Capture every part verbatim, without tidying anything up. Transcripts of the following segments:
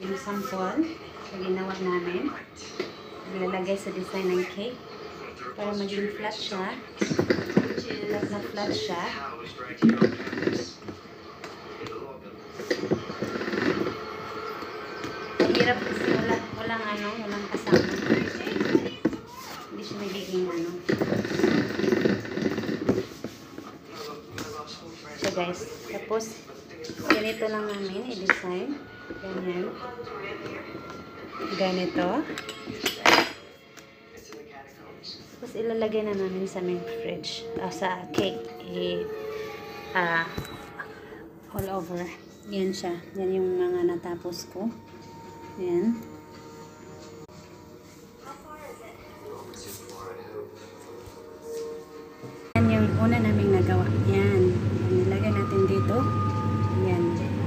Yung sample na ginawa namin. Ilalagay sa design ng cake para maging flat siya. Flat na flat siya. Mahirap kasi wala, walang ano, walang kasama. Hindi siya nagiging ano. So guys, tapos ganito lang namin i-design. Ganyan. Ganito. Tapos ilalagay na namin sa main fridge. Uh, sa cake. I, uh, all over. Yan siya. Yan yung mga natapos ko. Yan. Yan yung una naming nagawa. Yan. Nilagay natin dito. Yan.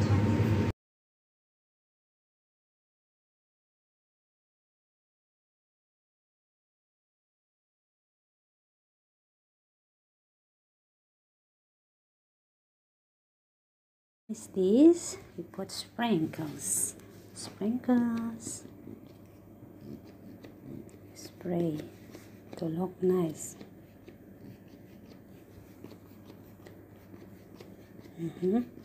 Is this? We put sprinkles. Sprinkles. Spray to look nice. Mm-hmm.